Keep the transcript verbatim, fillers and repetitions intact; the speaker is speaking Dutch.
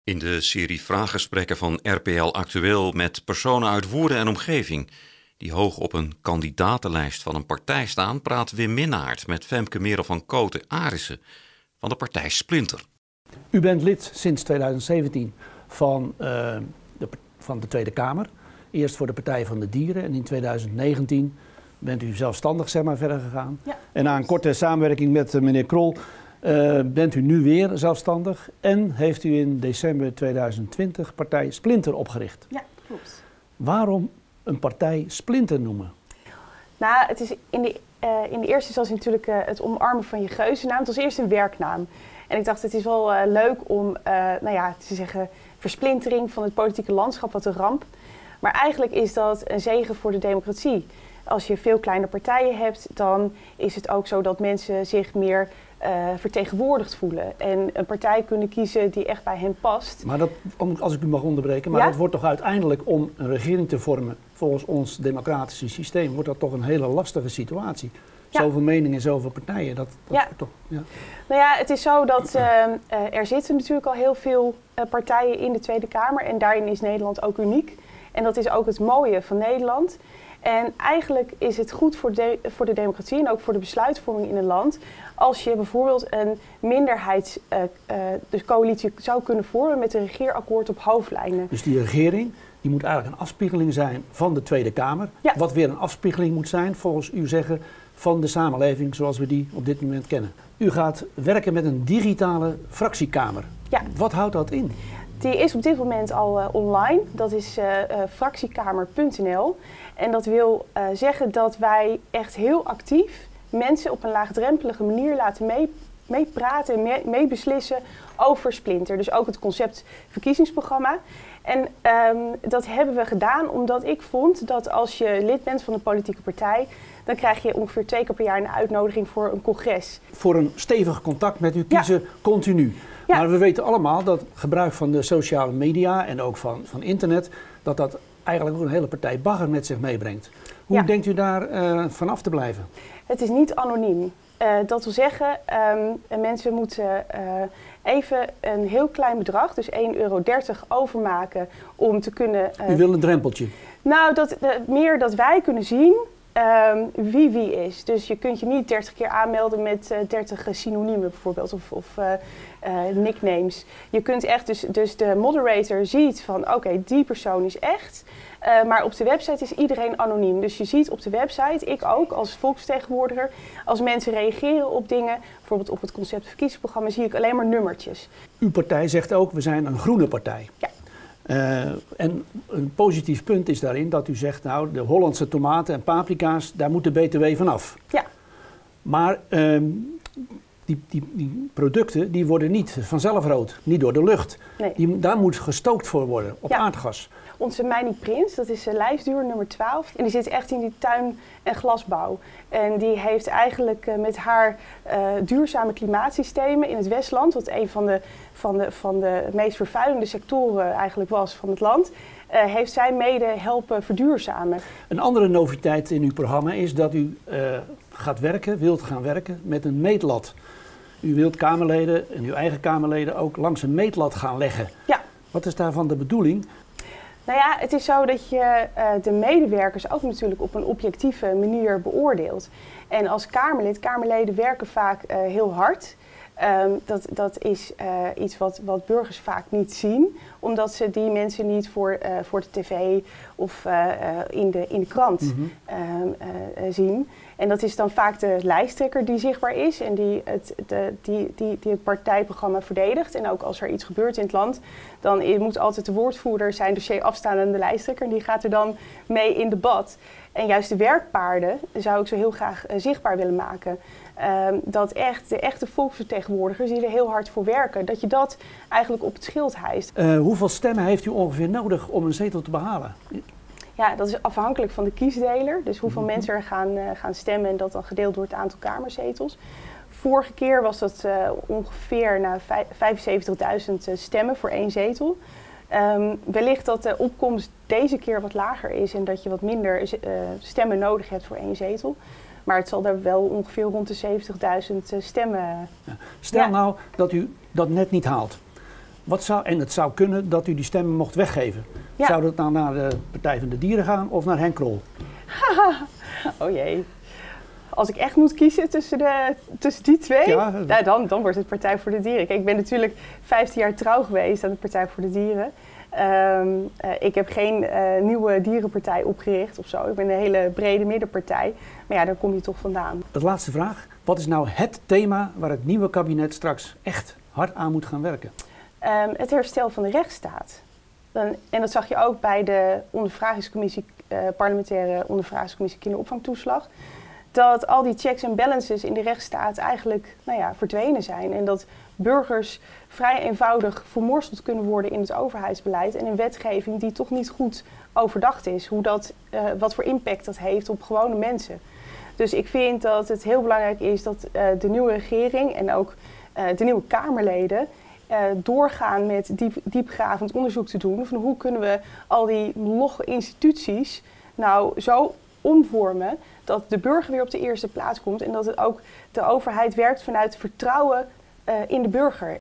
In de serie vraaggesprekken van R P L Actueel met personen uit Woerden en omgeving die hoog op een kandidatenlijst van een partij staan, praat Wim Minnaert met Femke Merel van Koten-Arissen van de partij Splinter. U bent lid sinds tweeduizend zeventien van, uh, de, van de Tweede Kamer. Eerst voor de Partij van de Dieren en in tweeduizend negentien bent u zelfstandig zeg maar, verder gegaan. Ja. En na een korte samenwerking met uh, meneer Krol uh, bent u nu weer zelfstandig en heeft u in december tweeduizend twintig partij Splinter opgericht. Ja, klopt. Waarom een partij Splinter noemen? Nou, het is in de, uh, in de eerste instantie natuurlijk uh, het omarmen van je geuzennaam. Het was eerst een werknaam. En ik dacht, het is wel uh, leuk om, uh, nou ja, te zeggen, versplintering van het politieke landschap, wat een ramp. Maar eigenlijk is dat een zegen voor de democratie. Als je veel kleine partijen hebt, dan is het ook zo dat mensen zich meer uh, vertegenwoordigd voelen. En een partij kunnen kiezen die echt bij hen past. Maar dat, als ik u mag onderbreken, maar ja? dat wordt toch uiteindelijk om een regering te vormen volgens ons democratische systeem, wordt dat toch een hele lastige situatie. Ja. Zoveel meningen, zoveel partijen. Dat, dat ja. toch, ja. Nou ja, het is zo dat uh, uh, er zitten natuurlijk al heel veel uh, partijen in de Tweede Kamer. En daarin is Nederland ook uniek. En dat is ook het mooie van Nederland. En eigenlijk is het goed voor de, voor de democratie en ook voor de besluitvorming in een land als je bijvoorbeeld een minderheidscoalitie uh, uh, zou kunnen vormen met een regeerakkoord op hoofdlijnen. Dus die regering die moet eigenlijk een afspiegeling zijn van de Tweede Kamer. Ja. Wat weer een afspiegeling moet zijn, volgens u zeggen, van de samenleving zoals we die op dit moment kennen. U gaat werken met een digitale fractiekamer. Ja. Wat houdt dat in? Die is op dit moment al uh, online. Dat is uh, uh, fractiekamer punt n l. En dat wil uh, zeggen dat wij echt heel actief mensen op een laagdrempelige manier laten mee, meepraten en mee, meebeslissen over Splinter. Dus ook het concept verkiezingsprogramma. En um, dat hebben we gedaan omdat ik vond dat als je lid bent van een politieke partij, dan krijg je ongeveer twee keer per jaar een uitnodiging voor een congres. Voor een stevig contact met u kiezen, ja. Continu. Ja. Maar we weten allemaal dat gebruik van de sociale media en ook van, van internet, dat dat eigenlijk ook een hele partij bagger met zich meebrengt. Hoe ja. denkt u daar uh, vanaf te blijven? Het is niet anoniem. Uh, dat wil zeggen, um, mensen moeten uh, even een heel klein bedrag, dus één euro dertig, overmaken om te kunnen... Uh, u wil een drempeltje? Nou, dat, uh, meer dat wij kunnen zien um, wie wie is. Dus je kunt je niet dertig keer aanmelden met uh, dertig synoniemen bijvoorbeeld, of, of uh, uh, nicknames. Je kunt echt, dus, dus de moderator ziet van oké, okay, die persoon is echt. Uh, maar op de website is iedereen anoniem. Dus je ziet op de website, ik ook als volksvertegenwoordiger, als mensen reageren op dingen, bijvoorbeeld op het concept verkiezingsprogramma, zie ik alleen maar nummertjes. Uw partij zegt ook, we zijn een groene partij. Ja. Uh, en een positief punt is daarin dat u zegt, nou, de Hollandse tomaten en paprika's, daar moet de B T W vanaf. Ja. Maar um, die, die, die producten die worden niet vanzelf rood, niet door de lucht. Nee. Die, daar moet gestookt voor worden, op ja. aardgas. Onze Meini Prins, dat is uh, lijstduur nummer twaalf. En die zit echt in die tuin- en glasbouw. En die heeft eigenlijk uh, met haar uh, duurzame klimaatsystemen in het Westland, wat een van de, van, de, van de meest vervuilende sectoren eigenlijk was van het land, uh, heeft zij mede helpen verduurzamen. Een andere noviteit in uw programma is dat u uh, gaat werken, wilt gaan werken met een meetlat. U wilt Kamerleden en uw eigen Kamerleden ook langs een meetlat gaan leggen. Ja. Wat is daarvan de bedoeling? Nou ja, het is zo dat je uh, de medewerkers ook natuurlijk op een objectieve manier beoordeelt. En als Kamerlid, Kamerleden werken vaak uh, heel hard. Um, dat, dat is uh, iets wat, wat burgers vaak niet zien, omdat ze die mensen niet voor, uh, voor de tv of uh, uh, in, de, in de krant mm-hmm. um, uh, uh, zien. En dat is dan vaak de lijsttrekker die zichtbaar is en die het, de, die, die, die het partijprogramma verdedigt. En ook als er iets gebeurt in het land, dan moet altijd de woordvoerder zijn dossier afstaan aan de lijsttrekker. En die gaat er dan mee in debat. En juist de werkpaarden zou ik zo heel graag uh, zichtbaar willen maken. Um, dat echt de echte volksvertegenwoordigers die er heel hard voor werken, dat je dat eigenlijk op het schild hijst. Uh, hoeveel stemmen heeft u ongeveer nodig om een zetel te behalen? Ja, dat is afhankelijk van de kiesdeler. Dus hoeveel mm-hmm. mensen er gaan, uh, gaan stemmen en dat dan gedeeld door het aantal kamerzetels. Vorige keer was dat uh, ongeveer nou, vijfenzeventigduizend uh, stemmen voor één zetel. Um, wellicht dat de opkomst deze keer wat lager is en dat je wat minder uh, stemmen nodig hebt voor één zetel. Maar het zal daar wel ongeveer rond de zeventigduizend uh, stemmen... Ja. Stel ja. nou dat u dat net niet haalt. Wat zou, en het zou kunnen dat u die stemmen mocht weggeven. Ja. Zou dat nou naar de Partij van de Dieren gaan of naar Henk Krol? Oh jee. Als ik echt moet kiezen tussen, de, tussen die twee, ja, nou, dan, dan wordt het Partij voor de Dieren. Kijk, ik ben natuurlijk vijftien jaar trouw geweest aan de Partij voor de Dieren. Um, uh, ik heb geen uh, nieuwe dierenpartij opgericht of zo. Ik ben een hele brede middenpartij. Maar ja, daar kom je toch vandaan. De laatste vraag. Wat is nou het thema waar het nieuwe kabinet straks echt hard aan moet gaan werken? Um, het herstel van de rechtsstaat. Dan, en dat zag je ook bij de ondervragingscommissie, uh, parlementaire ondervragingscommissie kinderopvangtoeslag. Dat al die checks en balances in de rechtsstaat eigenlijk nou ja, verdwenen zijn. En dat burgers vrij eenvoudig vermorseld kunnen worden in het overheidsbeleid en in wetgeving die toch niet goed overdacht is. Hoe dat, uh, wat voor impact dat heeft op gewone mensen. Dus ik vind dat het heel belangrijk is dat uh, de nieuwe regering en ook uh, de nieuwe Kamerleden uh, doorgaan met diep, diepgravend onderzoek te doen. Van hoe kunnen we al die logge instituties nou zo omvormen dat de burger weer op de eerste plaats komt en dat het ook de overheid werkt vanuit vertrouwen uh, in de burger.